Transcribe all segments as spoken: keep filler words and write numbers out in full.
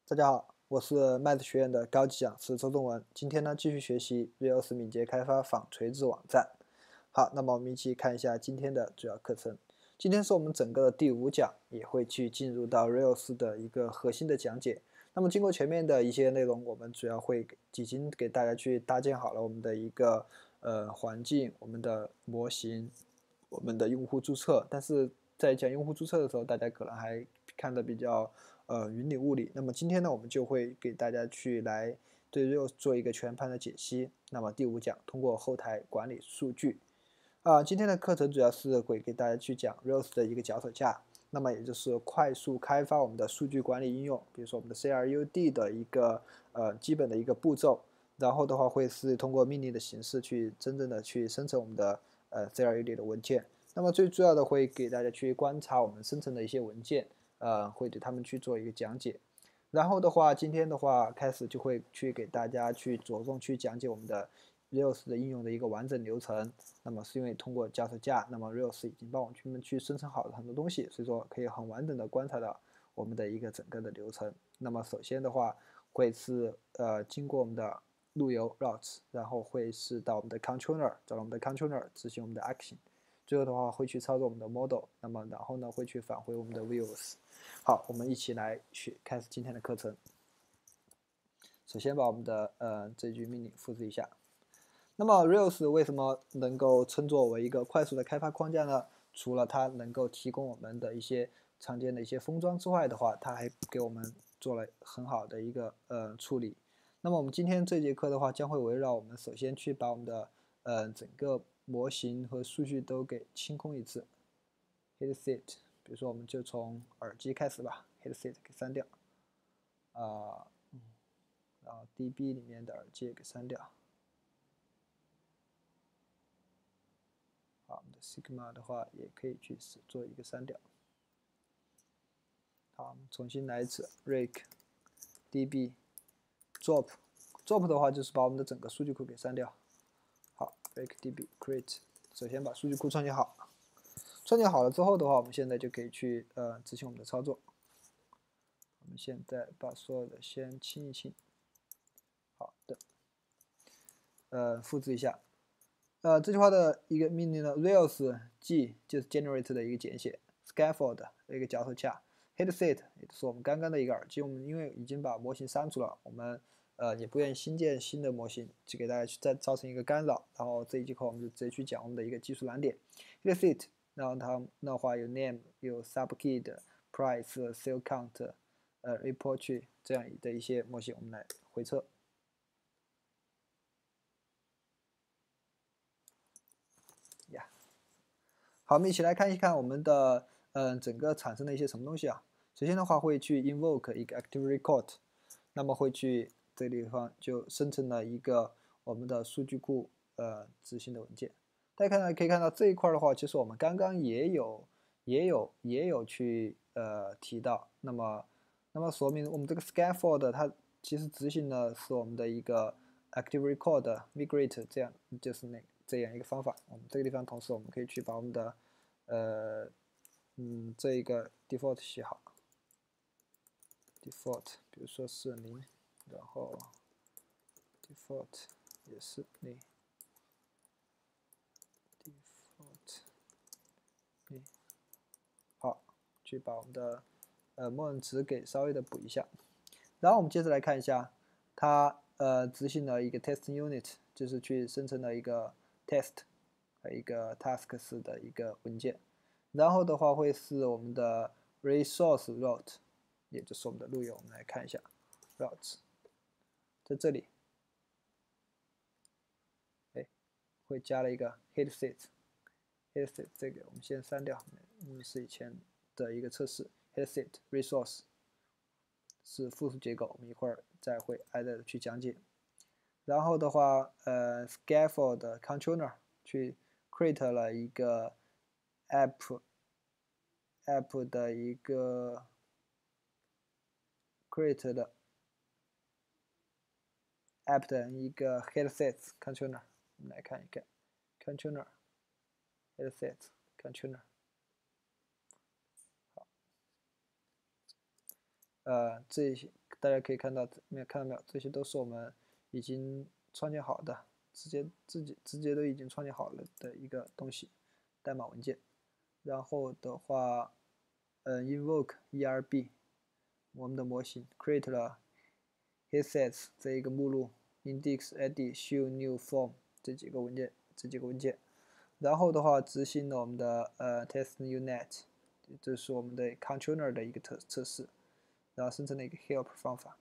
大家好，我是麦子学院的高级讲师周仲文。今天呢，继续学习 Rails 敏捷开发纺锤子网站。好，那么我们一起看一下今天的主要课程。今天是我们整个的第五讲，也会去进入到 Rails 的一个核心的讲解。那么经过前面的一些内容，我们主要会已经给大家去搭建好了我们的一个呃环境、我们的模型、我们的用户注册。但是在讲用户注册的时候，大家可能还看得比较呃云里雾里。那么今天呢，我们就会给大家去来对 Rails 做一个全盘的解析。那么第五讲通过后台管理数据啊，今天的课程主要是会给大家去讲 Rails 的一个脚手架。那么也就是快速开发我们的数据管理应用，比如说我们的 C R U D 的一个呃基本的一个步骤，然后的话会是通过命令的形式去真正的去生成我们的呃 C R U D 的文件。那么最主要的会给大家去观察我们生成的一些文件，呃，会对他们去做一个讲解。然后的话，今天的话开始就会去给大家去着重去讲解我们的 Rails 的应用的一个完整流程。那么是因为通过脚手架，那么 Rails 已经帮我们去生成好了很多东西，所以说可以很完整的观察到我们的一个整个的流程。那么首先的话会是呃经过我们的路由 routes， 然后会是到我们的 controller， 找到我们的 controller 执行我们的 action。最后的话会去操作我们的 model， 那么然后呢会去返回我们的 views。好，我们一起来去开始今天的课程。首先把我们的呃这句命令复制一下。那么 Rails 为什么能够称作为一个快速的开发框架呢？除了它能够提供我们的一些常见的一些封装之外的话，它还给我们做了很好的一个呃处理。那么我们今天这节课的话，将会围绕我们首先去把我们的呃整个模型和数据都给清空一次 ，hit set。比如说我们就从耳机开始吧 ，hit set 给删掉，啊、呃嗯，然后 D B 里面的耳机也给删掉。好，我们的 Sigma 的话也可以去做一个删掉。好，我们重新来一次 rake db drop drop 的话就是把我们的整个数据库给删掉。好 rake db create， 首先把数据库创建好。创建好了之后的话，我们现在就可以去呃执行我们的操作。我们现在把所有的先清一清。好的，呃，复制一下。呃，这句话的一个命令呢 ，Rails G 就是 generate 的一个简写 ，scaffold 的一个脚手架 ，headset 也就是我们刚刚的一个耳机。我们因为已经把模型删除了，我们呃也不愿意新建新的模型，去给大家去再造成一个干扰。然后这一节课我们就直接去讲我们的一个技术难点 ，headset， 然后它的话有 name， 有 subkey、price、sale count， 呃 report 这样的一些模型，我们来回测。好，我们一起来看一看我们的嗯、呃、整个产生的一些什么东西啊。首先的话会去 invoke 一个 active record， 那么会去这个地方就生成了一个我们的数据库呃执行的文件。大家看到可以看到这一块的话，其实我们刚刚也有也有也有去呃提到。那么那么说明我们这个 scaffold 它其实执行的是我们的一个 active record migrate 这样就是那个。这样一个方法，我们这个地方同时我们可以去把我们的呃嗯这一个 default 写好 ，default 比如说是零，然后 default 也是零 ，default 零，好，去把我们的呃默认值给稍微的补一下，然后我们接着来看一下，它呃执行了一个 test unit， 就是去生成了一个 test。和一个 tasks 的一个文件，然后的话会是我们的 resource route， 也就是我们的路由。我们来看一下 routes， 在这里，哎，会加了一个 headset，headset 这个我们先删掉，嗯，是以前的一个测试 headset resource 是复数结构，我们一会儿再会挨着去讲解。然后的话，呃 ，scaffold controller 去 create 了一个 app app 的一个 create 的 app 的一个 headset controller， 我们来看一看 controller headset controller。好，呃，这大家可以看到没有看到没有？这些都是我们已经创建好的，直接自己直接都已经创建好了的一个东西，代码文件。然后的话，嗯 ，invoke E R B 我们的模型 create 了 hitsets 这一个目录 index edit show new form 这几个文件这几个文件。然后的话，执行了我们的呃 test unit， 这是我们的 controller 的一个测测试，然后生成了一个 help 方法。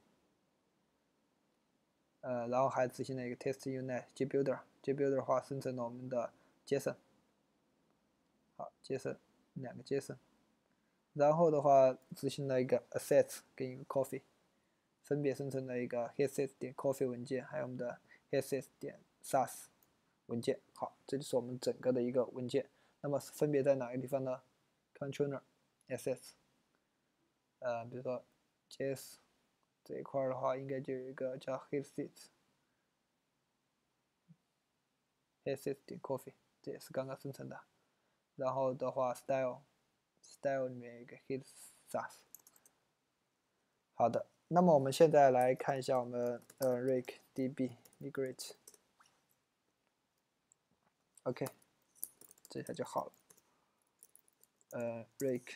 呃，然后还执行了一个 test unit JBuilder，JBuilder 的话生成了我们的 JSON， 好 JSON 两个 JSON， 然后的话执行了一个 assets 跟一个 coffee， 分别生成了一个 hitsets 点 coffee 文件，还有我们的 hitsets 点 sas 文件。好，这就是我们整个的一个文件。那么分别在哪个地方呢 ？controller assets， 呃，比如说 J S。这一块的话，应该就有一个叫 hitsets，hitsets 点 coffee， 这也是刚刚生成的。然后的话 ，style，style 里面有一个 hitsas。好的，那么我们现在来看一下我们呃 rake db migrate。OK， 这下就好了。呃 rake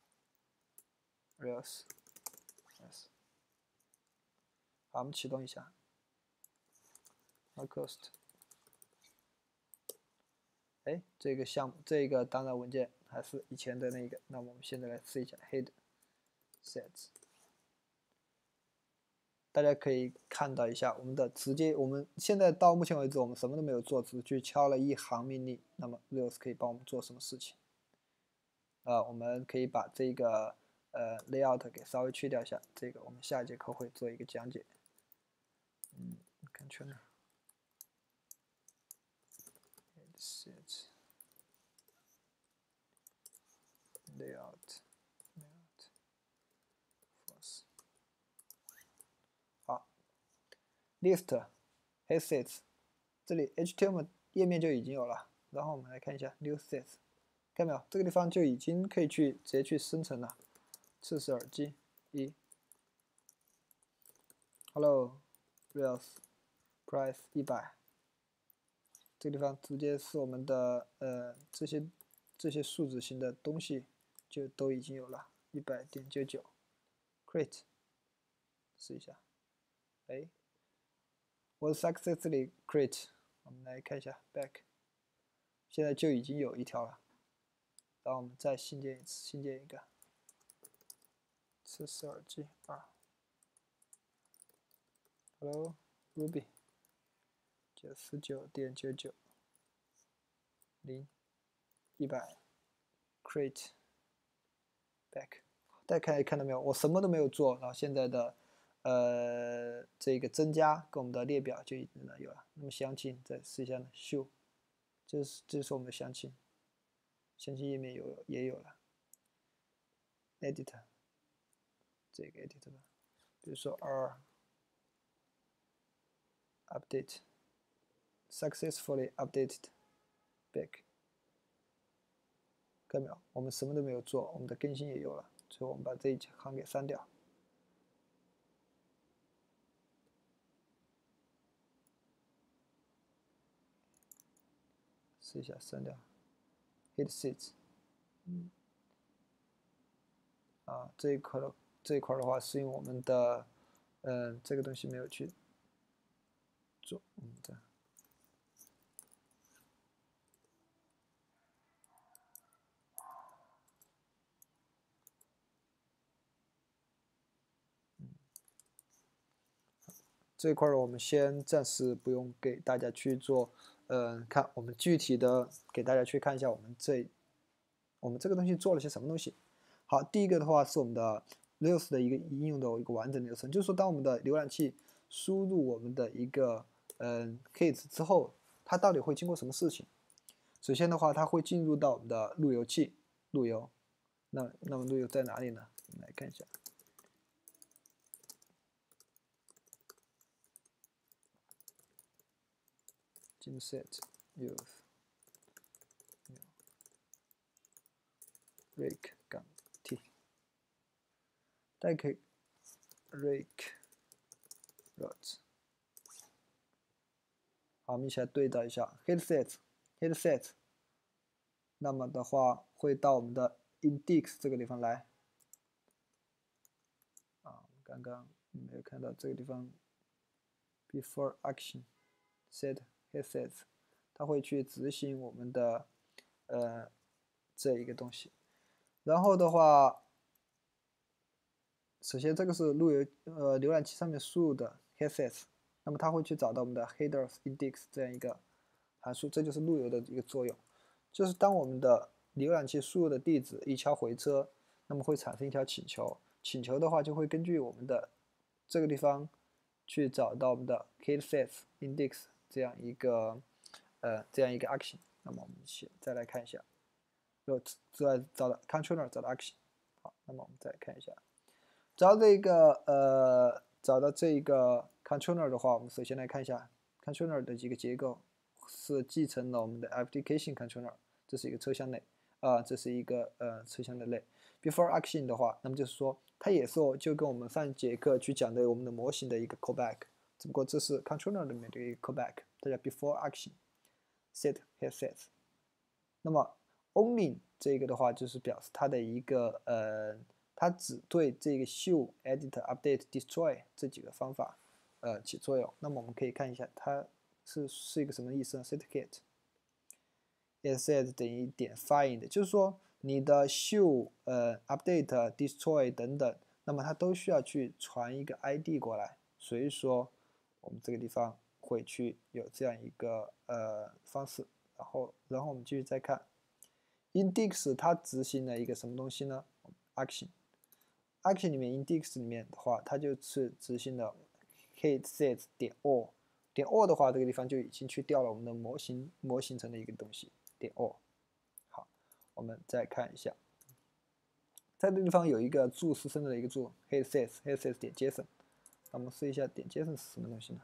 rails yes。好，我们启动一下 localhost。哎，这个项目，这个当然文件还是以前的那个。那我们现在来试一下 head sets。大家可以看到一下，我们的直接，我们现在到目前为止，我们什么都没有做，只去敲了一行命令。那么 Rails 可以帮我们做什么事情？呃，我们可以把这个呃 layout 给稍微去掉一下，这个我们下一节课会做一个讲解。嗯 ，controller set layout layout force。好 ，list hitsets， 这里 H T M L 页面就已经有了。然后我们来看一下 new sets。看到没有？这个地方就已经可以去直接去生成了。测试耳机一 ，Hello Rails price 一百，这个地方直接是我们的呃这些这些数字型的东西就都已经有了，一百点九九 create 试一下，哎，我 successfully create， 我们来看一下 back， 现在就已经有一条了。然后我们再新建一次，新建一个测试耳机二 ，Hello Ruby 九十九点九九零一百 create back， 大家看看到没有？我什么都没有做，然后现在的呃这个增加跟我们的列表就已经有了。那么详情再试一下呢 ，show， 这是这是我们的详情，详情页面有也有了 ，edit 这个 edit 吧，比如说 r update successfully updated back。看到没有？我们什么都没有做，我们的更新也有了，所以我们把这一行给删掉。试一下删掉 hitsets， 嗯，啊这一块的这一块的话是因为我们的嗯、呃、这个东西没有去做，嗯这样。这一块儿我们先暂时不用给大家去做，嗯、呃，看我们具体的给大家去看一下我们这我们这个东西做了些什么东西。好，第一个的话是我们的 Rails 的一个应用的一个完整流程，就是说当我们的浏览器输入我们的一个嗯 case 之后，它到底会经过什么事情？首先的话，它会进入到我们的路由器，路由。那那么路由在哪里呢？我们来看一下。Gimset use rake 杠 t， 大家可以 rake route。好，我们一起来对照一下 headset headset。那么的话会到我们的 index 这个地方来。啊，刚刚没有看到这个地方 before action set headset， 它会去执行我们的呃这一个东西。然后的话，首先这个是路由呃浏览器上面输入的 headset， 那么它会去找到我们的 headers index 这样一个函数，这就是路由的一个作用。就是当我们的浏览器输入的地址一敲回车，那么会产生一条请求，请求的话就会根据我们的这个地方去找到我们的 headset index 这样一个呃这样一个 action。那么我们先再来看一下 route 之外找到 controller 找到 action。好，那么我们再看一下，找到这个呃找到这一个 controller 的话，我们首先来看一下 controller 的几个结构是继承了我们的 application controller。这是一个车厢内，啊、呃，这是一个呃车厢的类。Before action 的话，那么就是说它也是就跟我们上节课去讲的我们的模型的一个 callback， 只不过这是 controller 里面的一个 callback， 它叫 before action set headset。那么 only 这个的话就是表示它的一个呃，它只对这个 show edit update destroy 这几个方法呃起作用。那么我们可以看一下它是是一个什么意思呢 ？set get set 等于点 find， 就是说你的 show 呃 update destroy 等等，那么它都需要去传一个 I D 过来，所以说我们这个地方会去有这样一个呃方式。然后然后我们继续再看 index 它执行了一个什么东西呢 ？action action 里面 index 里面的话，它就是执行了 headset 点 all 点 all 的话，这个地方就已经去调了我们的模型模型层的一个东西。点 all， 好，我们再看一下，在这个地方有一个注私生的一个注 headset headset 点 JSON， 那我们试一下点 JSON 是什么东西呢？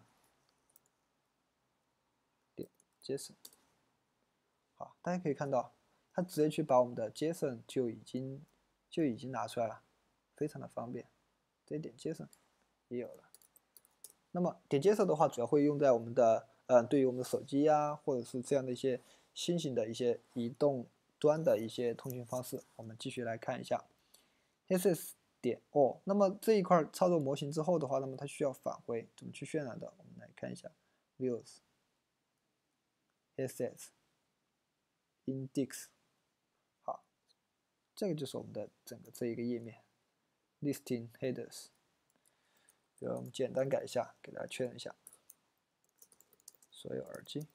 点 JSON， 好，大家可以看到，它直接去把我们的 JSON 就已经就已经拿出来了，非常的方便。这点 JSON 也有了。那么点 JSON 的话，主要会用在我们的呃，对于我们的手机呀、啊，或者是这样的一些新型的一些移动端的一些通讯方式。我们继续来看一下 headset 点 all。那么这一块操作模型之后的话，那么它需要返回，怎么去渲染的？我们来看一下 views headset index。好，这个就是我们的整个这一个页面 listing headers。比如我们简单改一下，给大家确认一下。所有耳机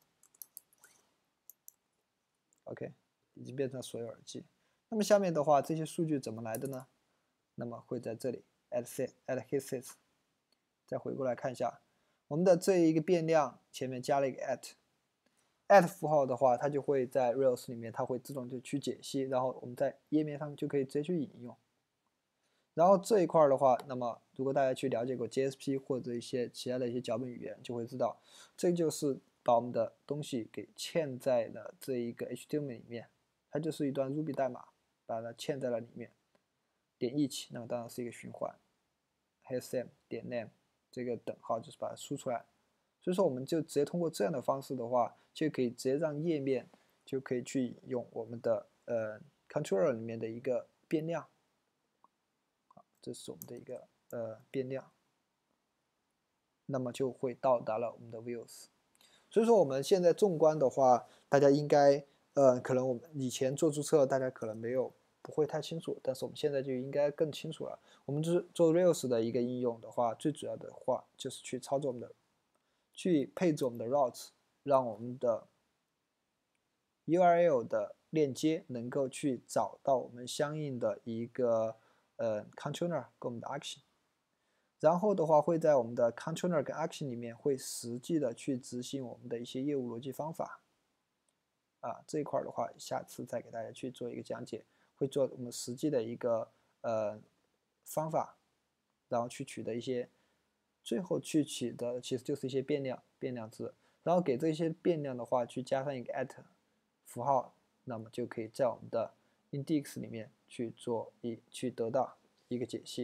，OK， 已经变成所有耳机。那么下面的话，这些数据怎么来的呢？那么会在这里 add set add headset， 再回过来看一下，我们的这一个变量前面加了一个 at at 符号的话，它就会在 Rails 里面，它会自动就去解析，然后我们在页面上就可以直接去引用。然后这一块的话，那么如果大家去了解过 J S P 或者一些其他的一些脚本语言，就会知道，这就是把我们的东西给嵌在了这一个 H T M L 里面，它就是一段 Ruby 代码，把它嵌在了里面。点一起，那么当然是一个循环。headset 点 name 这个等号就是把它输出来。所以说我们就直接通过这样的方式的话，就可以直接让页面就可以去引用我们的呃 controller 里面的一个变量。这是我们的一个呃变量，那么就会到达了我们的 views。所以说我们现在纵观的话，大家应该呃可能我们以前做注册，大家可能没有不会太清楚，但是我们现在就应该更清楚了。我们就是做 Rails 的一个应用的话，最主要的话就是去操作我们的，去配置我们的 routes， 让我们的 U R L 的链接能够去找到我们相应的一个呃 controller 跟我们的 action， 然后的话会在我们的 controller 跟 action 里面会实际的去执行我们的一些业务逻辑方法。啊，这一块的话，下次再给大家去做一个讲解，会做我们实际的一个呃方法，然后去取得一些，最后去取得其实就是一些变量变量值，然后给这些变量的话去加上一个 at 符号，那么就可以在我们的 index 里面去做一去得到一个解析，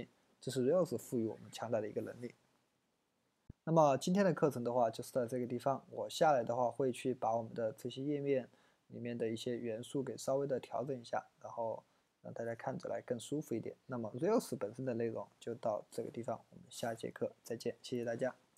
这是 Rails 赋予我们强大的一个能力。那么今天的课程的话，就是在这个地方。我下来的话会去把我们的这些页面里面的一些元素给稍微的调整一下，然后让大家看着来更舒服一点。那么 Rails 本身的内容就到这个地方，我们下节课再见，谢谢大家。